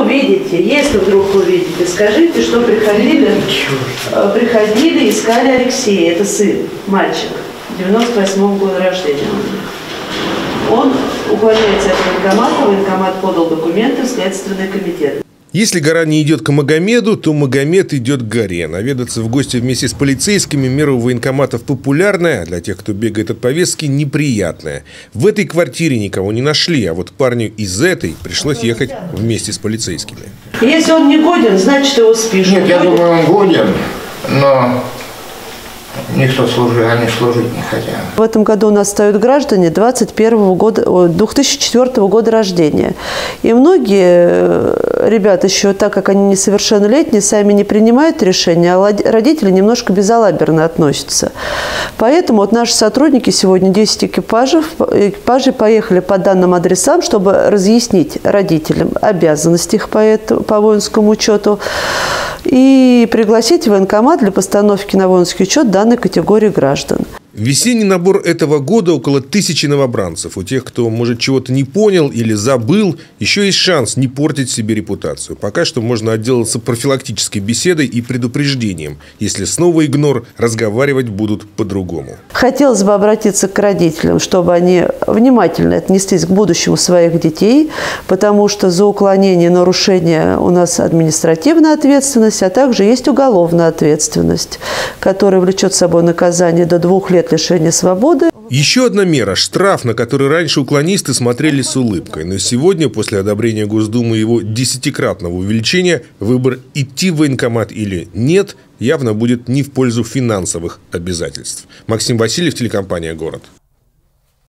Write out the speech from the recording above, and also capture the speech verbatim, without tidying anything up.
увидите, если вдруг увидите, скажите, что приходили, приходили, искали Алексея, это сын, мальчик, девяносто восьмого года рождения. Он уклоняется от военкомата, военкомат подал документы в Следственный комитет. Если гора не идет к Магомеду, то Магомед идет к горе. Наведаться в гости вместе с полицейскими мера у военкоматов популярная, а для тех, кто бегает от повестки, неприятная. В этой квартире никого не нашли, а вот парню из этой пришлось ехать вместе с полицейскими. Если он не годен, значит его спишут. Нет, я думаю, он годен, но никто служит, они служить не хотят. В этом году у нас встают граждане двадцать первого года, две тысячи четвёртого года рождения. И многие ребята еще, так как они несовершеннолетние, сами не принимают решения, а родители немножко безалаберно относятся. Поэтому вот наши сотрудники сегодня десять экипажей, экипажей поехали по данным адресам, чтобы разъяснить родителям обязанности их по, этому, по воинскому учету и пригласить в военкомат для постановки на воинский учет данной категории граждан. Весенний набор этого года около тысячи новобранцев. У тех, кто, может, чего-то не понял или забыл, еще есть шанс не портить себе репутацию. Пока что можно отделаться профилактической беседой и предупреждением. Если снова игнор, разговаривать будут по-другому. Хотелось бы обратиться к родителям, чтобы они внимательно отнеслись к будущему своих детей, потому что за уклонение, нарушение у нас административная ответственность, а также есть уголовная ответственность, которая влечет с собой наказание до двух лет лишения свободы. Еще одна мера – штраф, на который раньше уклонисты смотрели с улыбкой. Но сегодня, после одобрения Госдумы его десятикратного увеличения, выбор идти в военкомат или нет явно будет не в пользу финансовых обязательств. Максим Васильев, телекомпания «Город».